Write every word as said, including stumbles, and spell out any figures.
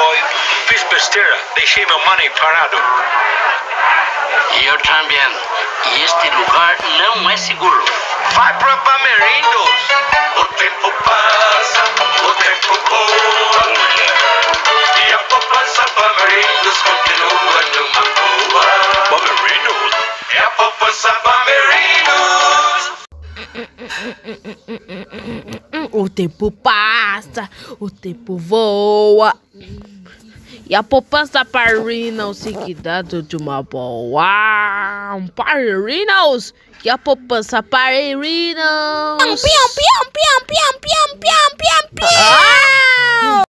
boy. Fiz besteira, deixei meu money parado. E eu também. E este lugar não é seguro. Vai pra Bamerindus. O tempo passa, o tempo voa. E a poupança Bamerindus continua numa boa. Bamerindus? É a poupança Bamerindus. O tempo passa, o tempo voa. E a poupança Bamerindus seguidado de uma boa. Bamerindus. E a poupança Bamerindus. Pião, pião, pião, pião, pião, pião, pião, pião, pião.